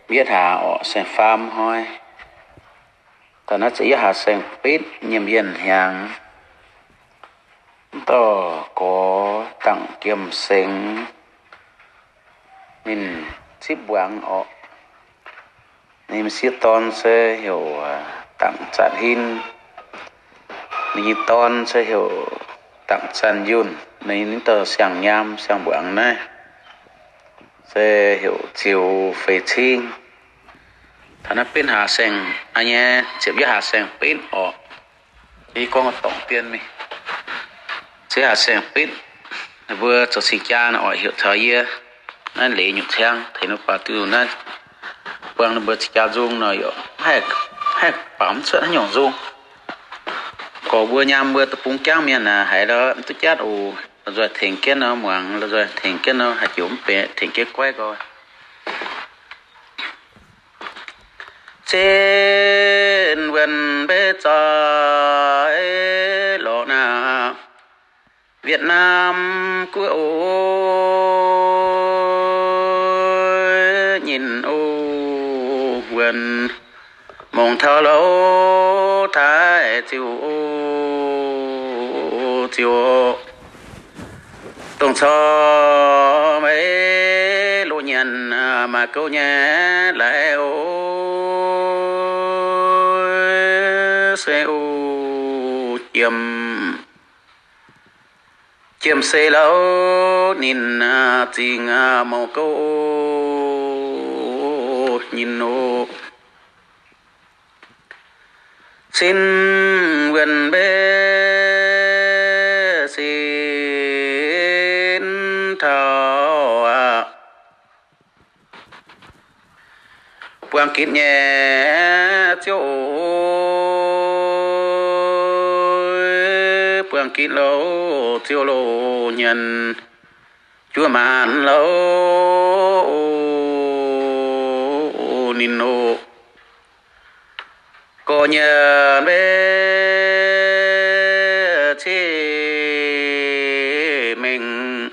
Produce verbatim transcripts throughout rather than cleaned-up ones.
biết hà ở sen farm thôi ta nó chỉ hà sen pít nhiệm viên hàng to có tặng kiếm sen mình ship quảng ở nên ship ton sẽ hiểu tặng chặt hin mình ton sẽ hiểu tặng chăn yun nên tờ sang nham sang quảng này sẽ hiểu chiều phê chiên thằng nó pin hà sen anh nhé chỉ biết hà sen pin ở đi con tổng tiền mi sẽ hà sen pin vừa cho sinh cha nó ở hiệu thời giờ nó lấy nhục thang thì nó bắt từ nó quăng nó bớt cha dung nó rồi hay hay bám sợ nó nhỏ dung có vừa nhám vừa tập trung trang miền là hay đó tôi chết ù rồi thành cái nó muộn rồi thành cái nó hạt giống bé thành cái quay coi trên vườn bê trái lộ na Việt Nam của ôi nhìn ô vườn mong thao lâu thái chiều chiều tung cho mấy lô nhân mà câu nhé lại ô xe ô chiêm chiêm xe lâu nhìn tình màu câu nhìn ô xin vườn bê xin thảo à quang kín nhẹ chiếu quang kín lâu chiếu lô nhân chúa màn lâu nín nô cô nhờ bê chi mình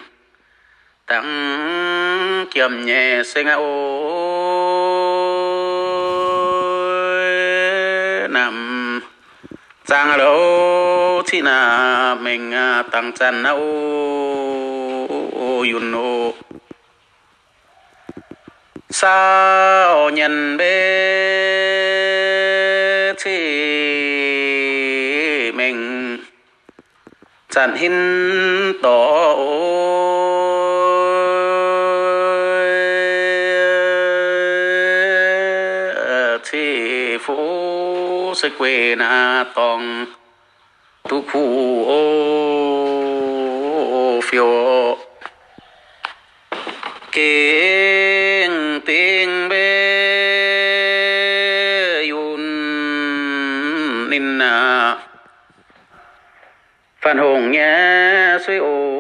tặng kiếm nhẹ sinh ôi nằm giang lâu chi là mình tặng chân âu yun nô sao nhân bê thì mình chẳng hin tổ thì phú sẽ quê na tòng tu khu ô phiêu kinh tiếng bê yun ninh na phan hùng nhé suy ô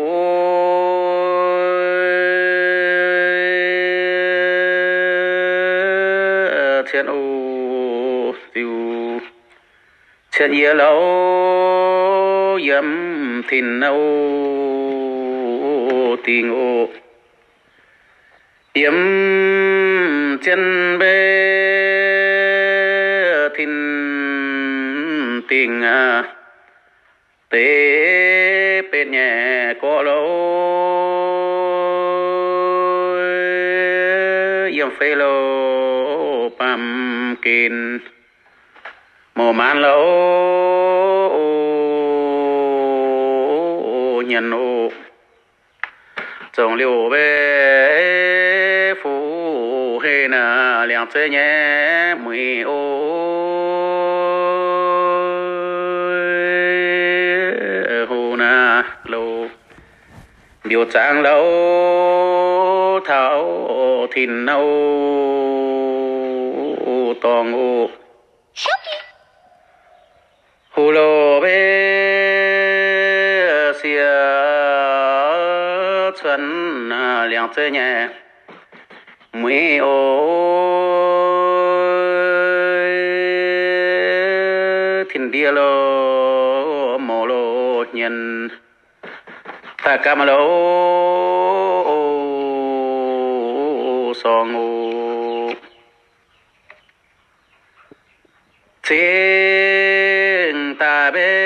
thiên ô tiêu thiên ia lâu yếm thìn ô tình ô yếm chân bê thìn tình à tế bên nhẹ có lâu yếm phê lâu băm kín mồ man lâu nhân ô trồng liều bê phú hê nà liang chơi nhé mười ô hồ nà lâu điều trang lâu thảo thìn nâu tòng ô hồ lô bê xìa xuân liang chơi nhé mười ô thìn địa lô mồ lô nhân ta cam lô song ô xin ta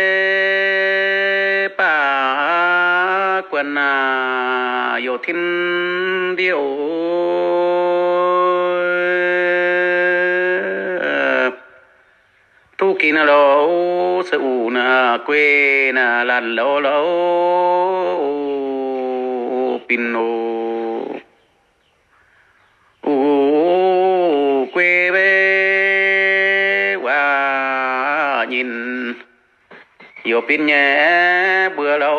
bê ba quân à yêu thiên điệu tu kỳ na lâu sự na quê na lần lâu lâu pino u quê về qua nhìn yêu pin nhé bữa lâu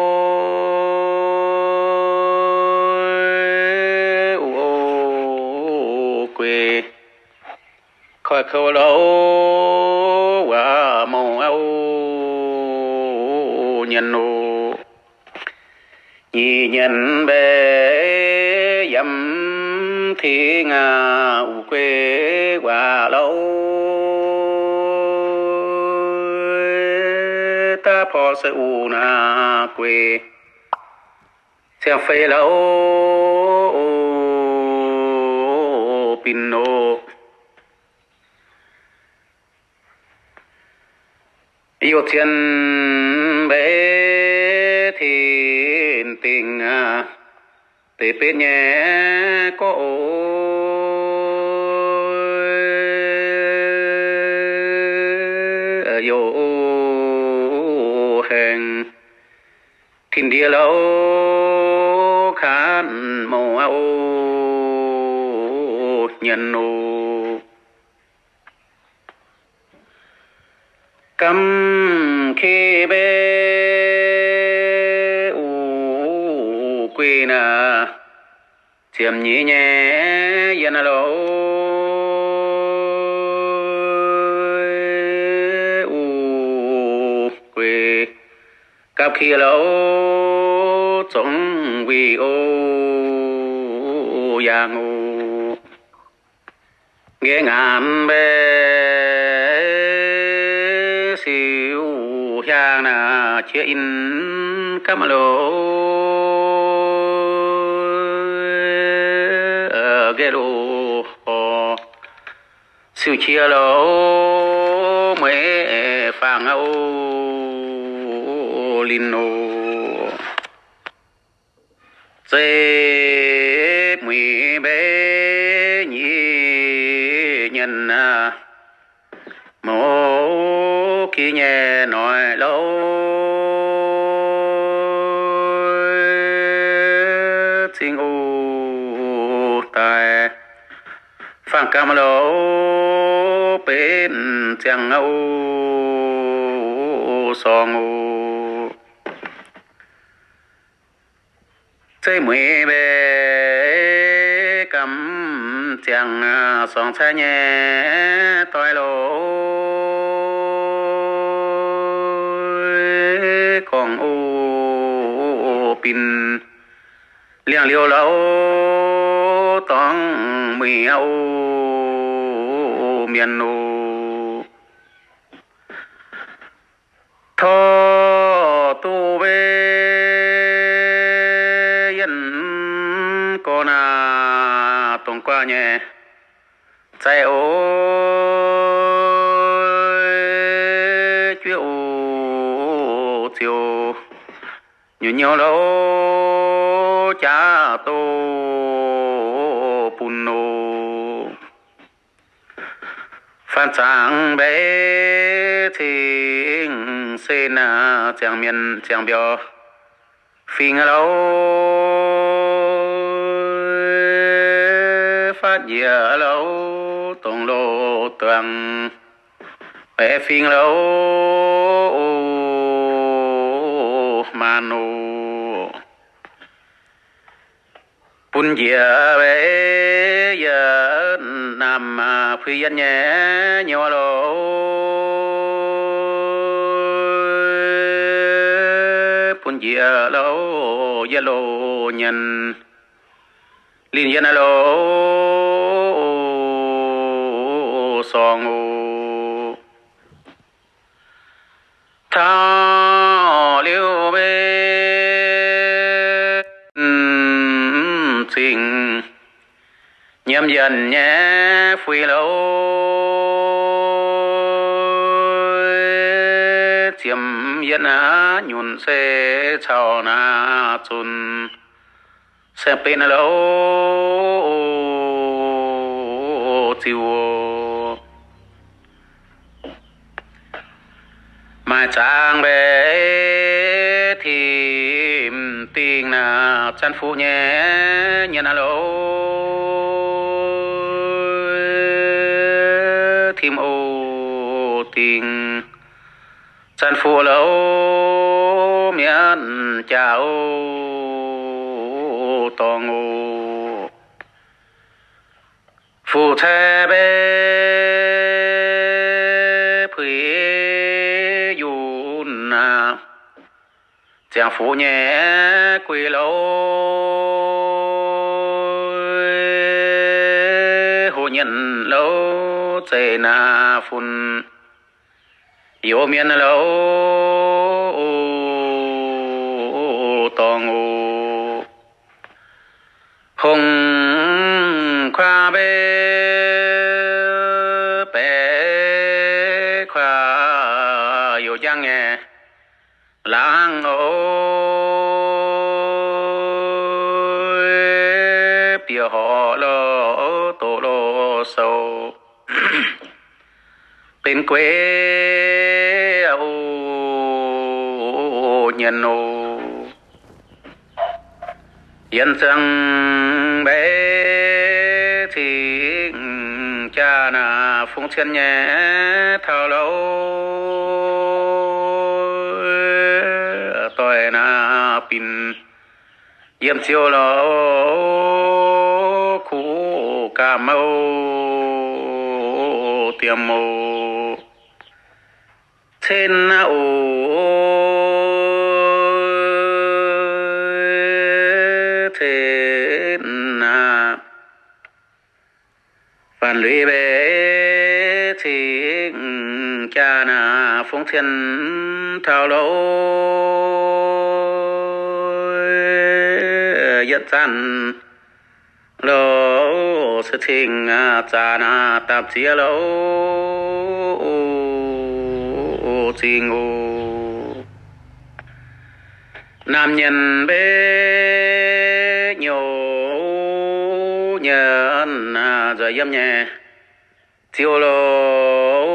u quê khỏi khâu lâu và màu áo nhân nô nhị nhân bê dâm thì ngà u quê qua lâu ta phò sẽ u na quê xem phê lâu pino yêu thiên bế thiên tình tế bên nhé có yêu hẹn thiên địa lâu khán màu áo nhân nô căm khi bê u quê na chiếm nhí nhé yên lâu u quê cặp khi lâu trong vì ô giang ô nghe ngàn bê yang na chia in cam lô ghê lô siêu chia lô mới phang âu linh nô dê mười bé nhị nhân mô khi nhẹ nói lâu chính u tài phang cam lâu bên chẳng âu song u chơi mười bé cắm chẳng song xa nhẹ toi lô con ô pin liang liêu lâu tông mì âu miền nô thọ tu về yên con à tông qua nhẹ chạy ô chiều nhiều nhiều lâu cha tô pun nô phan trang bé thiên sen à chẳng miền chẳng bờ phình lâu phát dìa lâu tổng lô toàn bé phình lâu manu pun dìa bé giờ nằm phi dân nhé nhiều lô pun dìa lâu giờ lô nhân liên dân lô song ô thao liêu bê tình nhâm dần nhé phi lâu yên á nhún xe chào na chun xe bên lâu chiều mà trang bé thì tình là chăn phu nhé nhận alo thìm ô tình chăn phu lâu miễn chào tòng ô phu thế bé phí yun à chàng phu nhé quỳ lâu hồ nhận lâu chế na phun yêu miên lâu tòng ô hồng khoa bê bé khoa yêu giang nghe lang ô bia họ lô tổ lô sâu bên quê ô nhân ô yên rằng bé thì cha na phung thiên nhé thao lâu tôi na pin yếm chiều lâu khu cà mau tiêm màu trên ô thế na phản lũy bé thì cha na phung thiên thao lâu yết gian lâu sự tình cha na tạp chia lâu tình ô nam nhân bê nhiều nhân giờ yếm nhẹ chiều lâu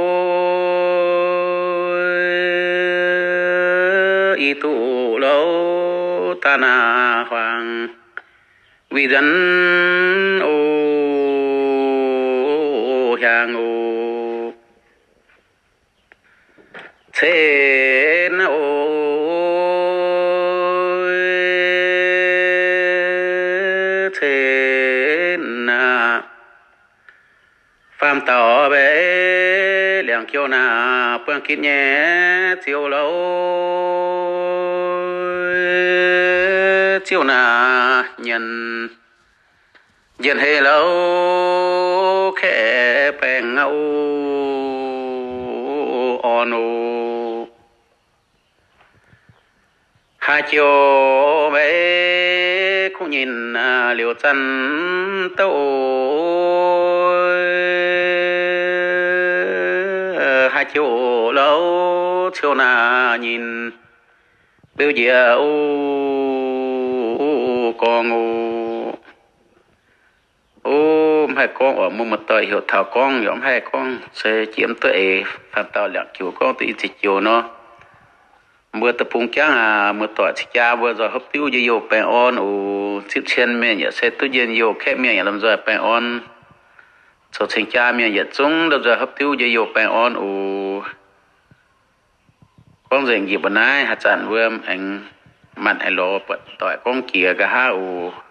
y tụ lâu ta na hoàng vì dân ô hàng ô thế ô thế na phạm tỏ bé liền kiêu na phương kín nhé chiều lâu chiều na nhân dân hề lâu khẽ bèn ngâu on ô hai chiều bé cũng nhìn liều chân tâu hai chiều lâu chiều na nhìn biểu diệu con ô ôm hai con ở một mặt trời hiểu thảo con nhóm hai con sẽ chiếm tuệ phạm tạo lạc chiều con tự chỉ chiều nó mưa tập trung chắc à mưa tỏi chỉ cha vừa rồi hấp tiêu gì nhiều bèn on ủ chip trên miệng nhở sẽ tự nhiên nhiều khép miệng làm rồi bèn on cho sinh cha miệng nhở chúng được rồi hấp tiêu gì nhiều bèn on ủ con rình gì bữa nay hạt chẳng vừa anh mặt hay lò bật tỏi con kia cả ha ủ